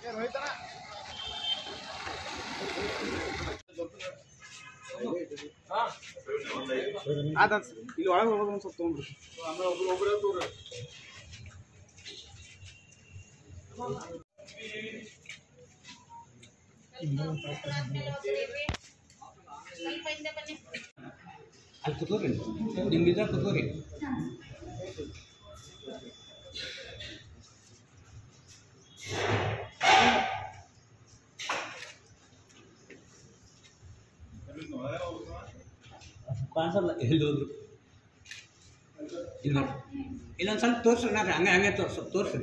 ಇಲ್ಲಿ ಒಳಗೆ ಹೋಗೋದು ಒಂದು ಸ್ವಲ್ಪ ತೊಗೊಂಡ್ರಿ ಅಲ್ಲಿ ಕುತ್ಕೋರಿ ನಿಮ್ಗಿದ್ರೆ ಕುತ್ಕೋರಿ ಕಾಣಿಸಲ್ಲ ಹೇಳಿದ್ರು ಇಲ್ಲ ಇಲ್ಲೊಂದು ಸ್ವಲ್ಪ ತೋರಿಸ್ರಿ ನಾನು ಹಂಗೆ ತೋರಿಸ್ರಿ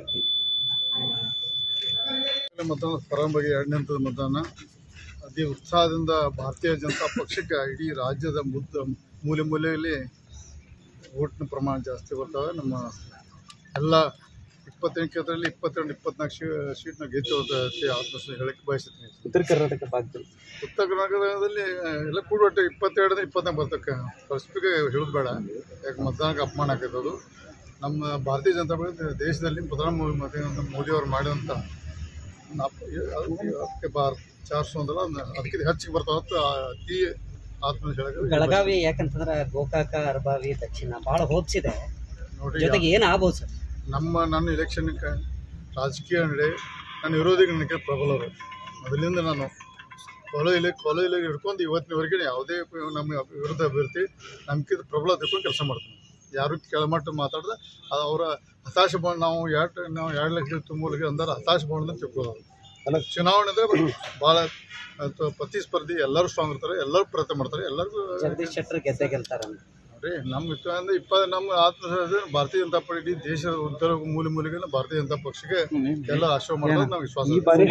ಮತದಾನ ಪ್ರಾರಂಭವಾಗಿ 2ನೇ ಹಂತದ ಮತದಾನ ಅತಿ ಉತ್ಸಾಹದಿಂದ ಭಾರತೀಯ ಜನತಾ ಪಕ್ಷಕ್ಕೆ ಇಡೀ ರಾಜ್ಯದ ಮೂಲೆ ಮೂಲೆಯಲ್ಲಿ ವೋಟ್ನ ಪ್ರಮಾಣ ಜಾಸ್ತಿ ಬರ್ತವೆ. ನಮ್ಮ ಎಲ್ಲ 28 ಕ್ಷೇತ್ರದಲ್ಲಿ 22-24 ಸೀಟ್ನ ಗೆದ್ದು ಆತ್ಮವಿಶ್ವಾಸ ಹೇಳಕ್ಕೆ ಬಯಸುತ್ತೀನಿ. ಉತ್ತರ ಕರ್ನಾಟಕ ಭಾಗದಲ್ಲಿ ಎಲ್ಲ ಕೂಡೊಟ್ಟು 22-24 ಬರ್ತಕ್ಕೆ ಸ್ಪೆಸಿಫಿಕ್ ಹೇಳೋದು ಬೇಡ, ಯಾಕೆ ಮತದಾನಕ್ಕೆ ಅಪಮಾನ ಆಗ್ತದೆ. ಅದು ನಮ್ಮ ಭಾರತೀಯ ಜನತಾ ಪಕ್ಷ ದೇಶದಲ್ಲಿ ಪ್ರಧಾನಮಂತ್ರಿ ಮೋದಿಯವರು ಮಾಡಿದಂಥ ಅದಕ್ಕೆ 400 ಅಂದಲ್ಲ ಅದಕ್ಕಿಂತ ಹೆಚ್ಚಿಗೆ ಬರ್ತಾವ ಅತಿ ಆತ್ಮವಿಶ್ವಾಸ. ಬೆಳಗಾವಿ ಯಾಕಂತಂದ್ರೆ ಗೋಕಾಕ ಅರಬಾವಿ ದಕ್ಷಿಣ ಭಾಳ ಹೋಗ್ಸಿದೆ ನೋಡಿ. ಜೊತೆಗೆ ಏನು ಆಗ್ಬೋದು ಸರ್? ನನ್ನ ಎಲೆಕ್ಷನ್ಗೆ ರಾಜಕೀಯ ನಡೆ ನನ್ನ ವಿರೋಧಿಗಳಿಗೆ ಪ್ರಬಲರು ಮೊದಲಿಂದ ನಾನು ಕಾಲೇಜಲ್ಲಿ ಹಿಡ್ಕೊಂಡು ಇವತ್ತಿನವರೆಗೆ ಯಾವುದೇ ನಮ್ಮ ವಿರುದ್ಧ ಅಭ್ಯರ್ಥಿ ನಂಬಿಕೆ ಪ್ರಬಲ ತಿಳ್ಕೊಂಡು ಕೆಲಸ ಮಾಡ್ತೀನಿ. ಯಾರು ಕೆಳಮಟ್ಟ ಮಾತಾಡಿದ್ರೆ ಅವರ ಹತಾಶೆ ಬಂದು ನಾವು 2 ಲಕ್ಷ ತುಂಬಲಿಕ್ಕೆ ಅಂದ್ರೆ ಹತಾಶೆ ಬಂದು ತಿಳ್ಕೊಳ್ಳೋದು. ಅಲ್ಲ, ಚುನಾವಣೆ ಅಂದರೆ ಭಾಳ ಪ್ರತಿಸ್ಪರ್ಧಿ, ಎಲ್ಲರೂ ಸ್ಟ್ರಾಂಗ್ ಇರ್ತಾರೆ, ಎಲ್ಲರೂ ಪ್ರಯತ್ನ ಮಾಡ್ತಾರೆ, ಎಲ್ಲರಿಗೂ ಜಗದೀಶ್ ಶೆಟ್ಟರ್ ಗೆದ್ದೇ ಗೆಲ್ತಾರೆ ನೋಡ್ರಿ. ನಮ್ಮ ಆತ್ಮವಿಶ್ವಾಸ ಭಾರತೀಯ ಜನತಾ ಪಾರ್ಟಿ ಇಡೀ ದೇಶದ ಉತ್ತರ ಮೂಲೆಗೆ ಭಾರತೀಯ ಜನತಾ ಪಕ್ಷಕ್ಕೆ ಎಲ್ಲ ಆಶ್ರಯ ಮಾಡೋದು ನಾವು ವಿಶ್ವಾಸ.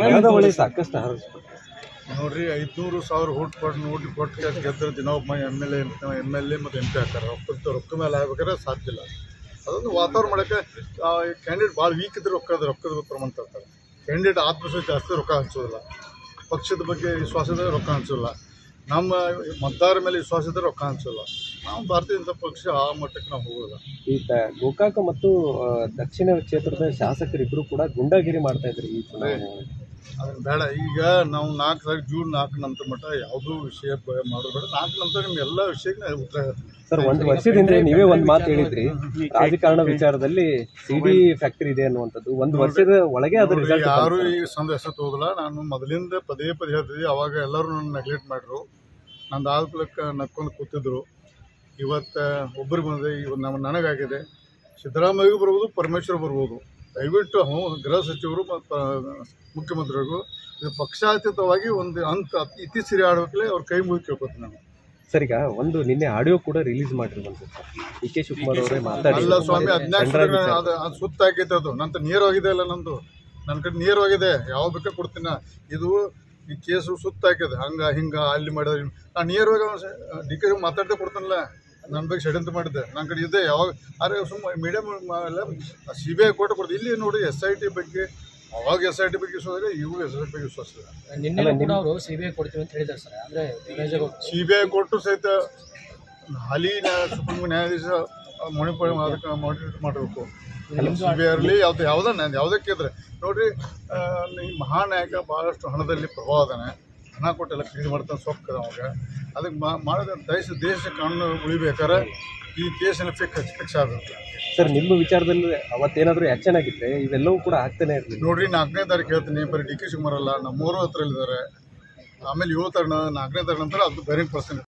ನೋಡ್ರಿ 500,000 ಓಟ್ ಗೆದ್ದರೆ ದಿನ ಒಬ್ಬ ಎಮ್ ಎಲ್ ಎ ಮತ್ತು MP ಹಾಕ್ತಾರೆ. ರೊಕ್ಕ ಮೇಲೆ ಆಗ್ಬೇಕಾದ್ರೆ ಸಾಧ್ಯ ಇಲ್ಲ. ಅದೊಂದು ವಾತಾವರಣ ಮಾಡೋಕ್ಕೆ ಕ್ಯಾಂಡಿಡೇಟ್ ಭಾಳ ವೀಕ್ ಇದ್ರೆ ರೊಕ್ಕದ ಪ್ರಮಾಣ ತರ್ತಾರೆ. ಕ್ಯಾಂಡಿಡೇಟ್ ಆತ್ಮವಿಶ್ವಾಸ ಜಾಸ್ತಿ ರೊಕ್ಕ ಹಂಚೋದಿಲ್ಲ, ಪಕ್ಷದ ಬಗ್ಗೆ ವಿಶ್ವಾಸ ಇದ್ದರೆ ರೊಕ್ಕ ಹಂಚೋಲ್ಲ, ನಮ್ಮ ಮತದಾರರ ಮೇಲೆ ವಿಶ್ವಾಸ ಇದ್ದರೆ ರೊಕ್ಕ ಹಂಚೋಲ್ಲ. ನಾವು ಭಾರತೀಯ ಜನತಾ ಪಕ್ಷ ಆ ಮಟ್ಟಕ್ಕೆ ನಾವು ಹೋಗೋಲ್ಲ. ಈ ಗೋಕಾಕ ಮತ್ತು ದಕ್ಷಿಣ ಕ್ಷೇತ್ರದ ಶಾಸಕರಿಬ್ಬರು ಕೂಡ ಗುಂಡಾಗಿರಿ ಮಾಡ್ತಾ ಇದ್ರು ಈ ಚುನಾವಣೆ. ಅದನ್ನು ಬೇಡ. ಈಗ ನಾವು ಜೂನ್ 4 ನಂತರ ಮಟ್ಟ ಯಾವುದೂ ವಿಷಯ ಮಾಡೋದು ಬೇಡ. 4 ನಂತರ ನಿಮ್ಗೆ ಎಲ್ಲ ವಿಷಯಕ್ಕೆ ಉತ್ತರ ಹೇಳ್ತೀನಿ ಸರ್. 1 ವರ್ಷದಿಂದ ನೀವೇ ಒಂದು ಮಾತು ಹೇಳಿದ್ರಿ, ರಾಜಕಾರಣ ವಿಚಾರದಲ್ಲಿ CD ಫ್ಯಾಕ್ಟರಿ ಇದೆ ಅನ್ನುವಂಥದ್ದು. 1 ವರ್ಷದ ಒಳಗೆ ಅದು ಯಾರು ಈಗ ಸಂದ ಹೆಸರು ಹೋಗಲ್ಲ. ನಾನು ಮೊದಲಿಂದ ಪದೇ ಹೇಳ್ತಿದ್ದೆ. ಅವಾಗ ಎಲ್ಲರೂ ನನ್ನ ನೆಗ್ಲೆಕ್ಟ್ ಮಾಡಿದ್ರು, ನಂದು ಆಲ್ಕಲಕ್ಕೆ ನಕ್ಕೊಂಡು ಕೂತಿದ್ರು. ಇವತ್ತು ಒಬ್ಬರಿಗೆ ಬಂದಿದೆ, ಇವತ್ತು ನನಗಾಗಿದೆ. ಸಿದ್ದರಾಮಯ್ಯಗೂ ಬರ್ಬೋದು, ಪರಮೇಶ್ವರ್ ಬರ್ಬೋದು. ದಯವಿಟ್ಟು ಗೃಹ ಸಚಿವರು ಮತ್ತು ಮುಖ್ಯಮಂತ್ರಿಗಳಿಗೂ ಇದು ಪಕ್ಷಾತೀತವಾಗಿ ಒಂದು ಇತ್ತೀಚೆಗೆ ಆಡಬೇಕಲೇ ಅವ್ರ ಕೈ ಮುಗಿ ಕೇಳ್ಕೊತೀನಿ ನಾನು. ಸರ್, ಈಗ ಒಂದು ನಿನ್ನೆ ಆಡಿಯೋ ಕೂಡ ರಿಲೀಸ್ ಮಾಡಿರುವಂಥದ್ದು DK ಶಿವಕುಮಾರ್ ಅವರೇ ಮಾತಾಡಿ. ಅಲ್ಲ ಸ್ವಾಮಿ, 14 ಅದು ಸುತ್ತಾಕೈತೆ. ಅದು ನಂತರ ನೇರವಾಗಿದೆ ಅಲ್ಲ, ನಂದು ನನ್ನ ಕಡೆ ನೇರವಾಗಿದೆ. ಯಾವ ಬೇಕಾ ಕೊಡ್ತೀನಿ. ಇದು ಈ ಕೇಸು ಸುತ್ತಾಕಿದೆ, ಹಿಂಗೆ ಅಲ್ಲಿ ಮಾಡಿದ್ರೆ ನಾನು ನೇರವಾಗಿ DK ಮಾತಾಡ್ತಾ ಕೊಡ್ತೀನಲ್ಲ. ನನ್ನ ಬಗ್ಗೆ ಷಡ್ಯಂತ್ರ ಮಾಡಿದ್ದೆ, ನನ್ನ ಕಡೆ ಇದೆ. ಯಾವಾಗ ಆದರೆ ಮೀಡಿಯಮ್ ಎಲ್ಲ CBI ಕೋರ್ಟ್ ಕೊಡ್ತೀವಿ. ಇಲ್ಲಿ ನೋಡಿ SIT ಬಗ್ಗೆ, ಅವಾಗ SIT ಬಗ್ಗೆ ವಿಶ್ವಾಸ, ಇವಾಗ SIT ಬಗ್ಗೆ ವಿಶ್ವಾಸ ಇಲ್ಲ. ಅವರು CBI ಕೊಡ್ತೀವಿ ಅಂತ ಹೇಳಿದ್ದಾರೆ ಸರ್. ಅಂದರೆ CBI ಕೊಟ್ಟು ಸಹಿತ ಹಾಲಿ ಸುಪ್ರೀಂ ನ್ಯಾಯಾಧೀಶ ಅದಕ್ಕೆ ಮಾನಿಟರ್ ಮಾಡಬೇಕು. CBI ಇರಲಿ ಯಾವುದಕ್ಕೆ ಇದ್ರೆ ನೋಡಿರಿ, ಈ ಮಹಾನಾಯಕ ಭಾಳಷ್ಟು ಹಣದಲ್ಲಿ ಪ್ರಭಾವ ಅದಾನೆ. ಹಣ ಕೊಟ್ಟೆಲ್ಲ ಖರೀದಿ ಮಾಡ್ತಾನೆ, ಸೊಕ್ಕದ ಅವಾಗ. ಅದಕ್ಕೆ ಮಾಡಿದ ದೇಶ ಕಾನೂನು ಉಳಿಬೇಕಾದ್ರೆ ಈ ಕೇಸನ್ನು ಫಿಕ್ಸ್ ಆಗುತ್ತೆ. ಸರ್, ನಿಮ್ಮ ವಿಚಾರದಲ್ಲಿ ಅವತ್ತೇನಾದರೂ ಆ್ಯಕ್ಷನ್ ಆಗಿದ್ರೆ ಇವೆಲ್ಲವೂ ಕೂಡ ಆಗ್ತಾನೆ ಇರಲಿಲ್ಲ. ನೋಡಿರಿ, 4ನೇ ತಾರೀಕು ಹೇಳ್ತೀನಿ. ಬರೀ DK ಶಿವಕುಮಾರ್ ಅಲ್ಲ, ನಮ್ಮೂರು ಹತ್ರ ಇದ್ದಾರೆ. ಆಮೇಲೆ 7 ತಾರೀಕು 4ನೇ ತಾರೀಕು ನಂತರ ಅದು ಬೇರೆ ಪರ್ಸನ್